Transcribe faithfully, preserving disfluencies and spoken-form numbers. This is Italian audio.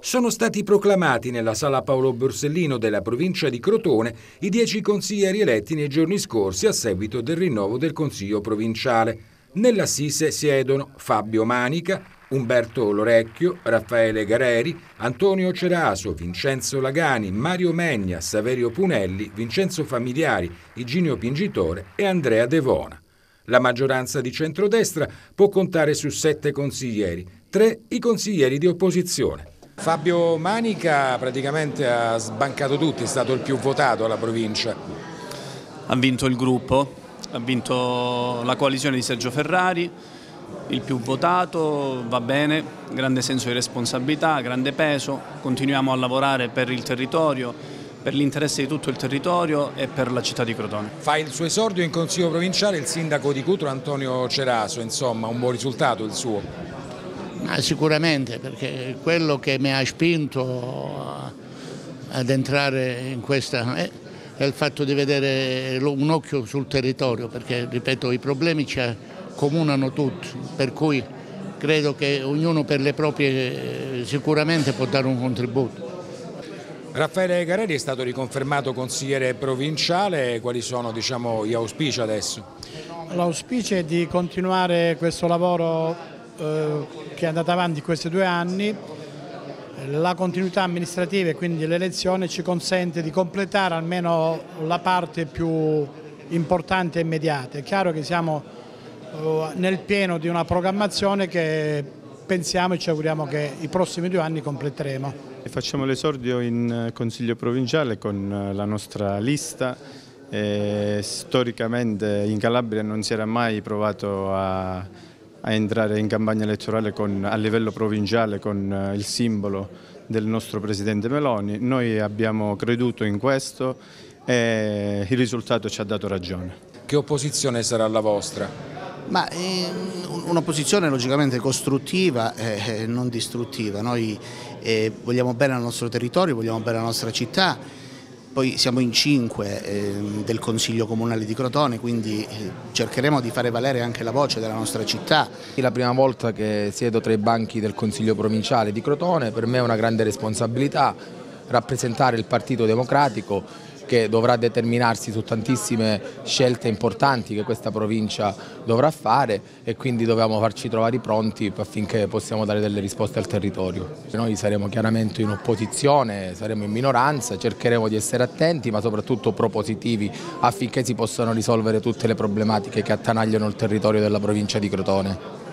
Sono stati proclamati nella sala Paolo Borsellino della provincia di Crotone i dieci consiglieri eletti nei giorni scorsi a seguito del rinnovo del Consiglio provinciale. Nell'assise siedono Fabio Manica, Umberto Lorecchio, Raffaele Gareri, Antonio Ceraso, Vincenzo Lagani, Mario Megna, Saverio Punelli, Vincenzo Familiari, Iginio Pingitore e Andrea Devona. La maggioranza di centrodestra può contare su sette consiglieri, tre i consiglieri di opposizione. Fabio Manica praticamente ha sbancato tutti, è stato il più votato alla provincia. Ha vinto il gruppo, ha vinto la coalizione di Sergio Ferrari, il più votato, va bene, grande senso di responsabilità, grande peso, continuiamo a lavorare per il territorio, per l'interesse di tutto il territorio e per la città di Crotone. Fa il suo esordio in Consiglio provinciale il sindaco di Cutro Antonio Ceraso, insomma un buon risultato il suo. Ma sicuramente, perché quello che mi ha spinto ad entrare in questa è il fatto di vedere un occhio sul territorio, perché ripeto i problemi ci accomunano tutti, per cui credo che ognuno per le proprie sicuramente può dare un contributo. Raffaele Gareri è stato riconfermato consigliere provinciale, quali sono diciamo, gli auspici adesso? L'auspicio è di continuare questo lavoro che è andata avanti questi due anni. La continuità amministrativa e quindi l'elezione ci consente di completare almeno la parte più importante e immediata. È chiaro che siamo nel pieno di una programmazione che pensiamo e ci auguriamo che i prossimi due anni completeremo. Facciamo l'esordio in Consiglio provinciale con la nostra lista. E storicamente in Calabria non si era mai provato a a entrare in campagna elettorale con, a livello provinciale con il simbolo del nostro Presidente Meloni. Noi abbiamo creduto in questo e il risultato ci ha dato ragione. Che opposizione sarà la vostra? Ma eh, un'opposizione logicamente costruttiva e eh, non distruttiva. Noi eh, vogliamo bene al nostro territorio, vogliamo bene alla nostra città. Poi siamo in cinque eh, del Consiglio Comunale di Crotone, quindi eh, cercheremo di fare valere anche la voce della nostra città. È la prima volta che siedo tra i banchi del Consiglio Provinciale di Crotone, per me è una grande responsabilità rappresentare il Partito Democratico che dovrà determinarsi su tantissime scelte importanti che questa provincia dovrà fare e quindi dobbiamo farci trovare pronti affinché possiamo dare delle risposte al territorio. Noi saremo chiaramente in opposizione, saremo in minoranza, cercheremo di essere attenti ma soprattutto propositivi affinché si possano risolvere tutte le problematiche che attanagliano il territorio della provincia di Crotone.